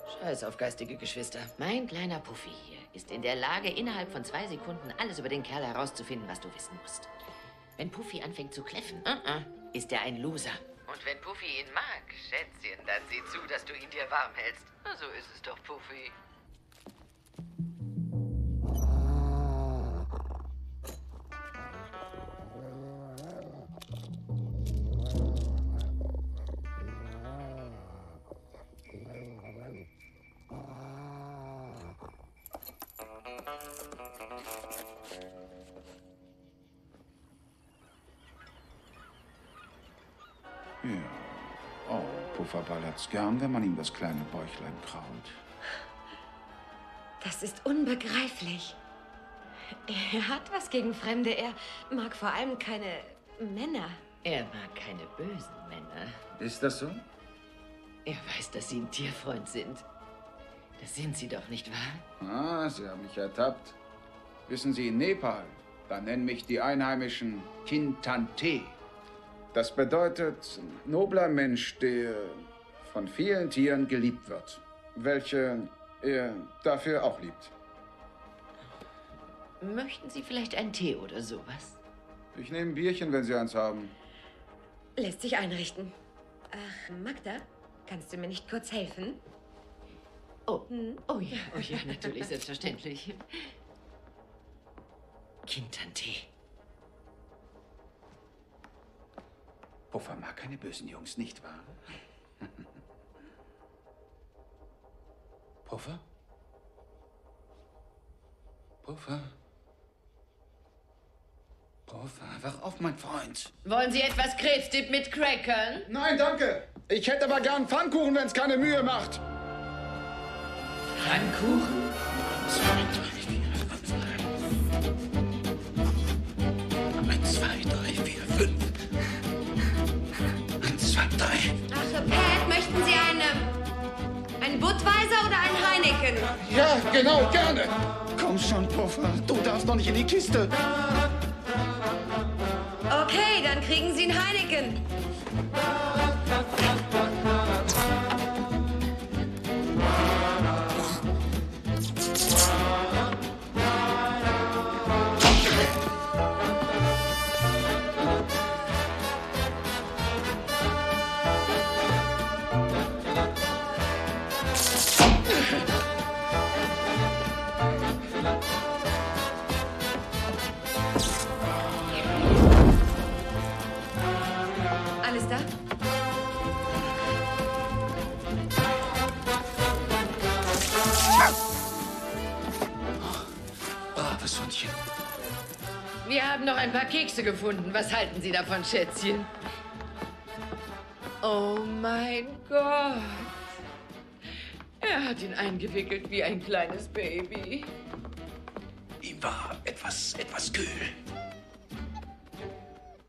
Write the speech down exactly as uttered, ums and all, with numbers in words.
Scheiß auf geistige Geschwister. Mein kleiner Puffy hier ist in der Lage, innerhalb von zwei Sekunden alles über den Kerl herauszufinden, was du wissen musst. Wenn Puffy anfängt zu kläffen, uh -uh, ist er ein Loser. Und wenn Puffy ihn mag, Schätzchen, dann sieh zu, dass du ihn dir warm hältst. Na, so ist es doch, Puffy. Ja. Oh, Puffer ballert's gern, wenn man ihm das kleine Bäuchlein kraut. Das ist unbegreiflich. Er hat was gegen Fremde. Er mag vor allem keine Männer. Er mag keine bösen Männer. Ist das so? Er weiß, dass Sie ein Tierfreund sind. Das sind Sie doch, nicht wahr? Ah, Sie haben mich ertappt. Wissen Sie, in Nepal, da nennen mich die Einheimischen Kintante. Das bedeutet, nobler Mensch, der von vielen Tieren geliebt wird, welche er dafür auch liebt. Möchten Sie vielleicht einen Tee oder sowas? Ich nehme ein Bierchen, wenn Sie eins haben. Lässt sich einrichten. Ach, Magda, kannst du mir nicht kurz helfen? Oh, hm? oh ja, oh ja, natürlich, selbstverständlich. Kintante. Puffer mag keine bösen Jungs, nicht wahr? Puffer? Puffer? Puffer, wach auf, mein Freund. Wollen Sie etwas Krebsdip mit Crackern? Nein, danke. Ich hätte aber gern Pfannkuchen, wenn es keine Mühe macht. Pfannkuchen? Zwei, drei, vier, fünf. Eins, zwei, drei, vier, fünf. Eins, zwei, drei. Ach, Pat, möchten Sie eine... Ein Budweiser oder ein Heineken? Ja, genau, gerne. Komm schon, Puffer. Du darfst doch nicht in die Kiste. Okay, dann kriegen Sie ein Heineken. Alles da? Braves Hundchen. Wir haben noch ein paar Kekse gefunden. Was halten Sie davon, Schätzchen? Oh mein Gott. Er hat ihn eingewickelt wie ein kleines Baby. Ihm war etwas, etwas kühl.